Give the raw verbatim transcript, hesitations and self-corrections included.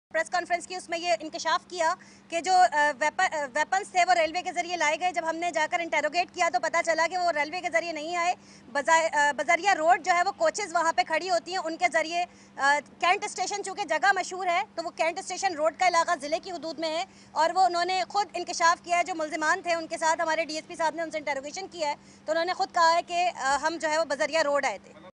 Press conference की उसमें ये इंकशाफ किया कि जो वेपन्स थे वो रेलवे के ज़रिए लाए गए। जब हमने जाकर इंटेरोगेट किया तो पता चला कि वो रेलवे के ज़रिए नहीं आए, बजरिया रोड जो है वो कोचेज़ वहाँ पे खड़ी होती हैं उनके ज़रिए। कैंट स्टेशन चूँकि जगह मशहूर है तो वो कैंट स्टेशन रोड का इलाका ज़िले की हदूद में है और वो उन्होंने खुद इंकशाफ किया है। जो मुलजिमान थे उनके साथ हमारे डी एस पी साहब ने उनसे इंटेरोगेशन किया है तो उन्होंने खुद कहा है कि हम जो है वो बजरिया रोड आए थे।